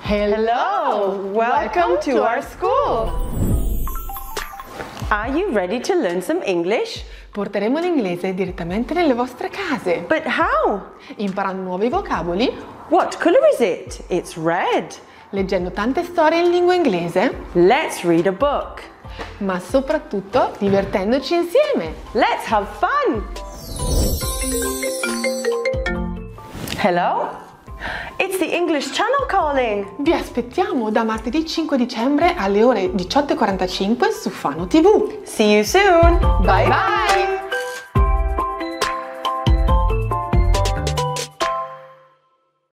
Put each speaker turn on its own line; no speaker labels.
Hello! Welcome to our school! Are you ready to learn some English?
Porteremo l'inglese direttamente nelle vostre case.
But how?
Imparando nuovi vocaboli,
What color is it? It's red.
leggendo tante storie in lingua inglese,
Let's read a book.
ma soprattutto divertendoci insieme.
Let's have fun! Hello? It's the English Channel calling.
Vi aspettiamo da martedì 5 dicembre alle ore 18:45 su Fano TV.
See you soon.
Bye bye!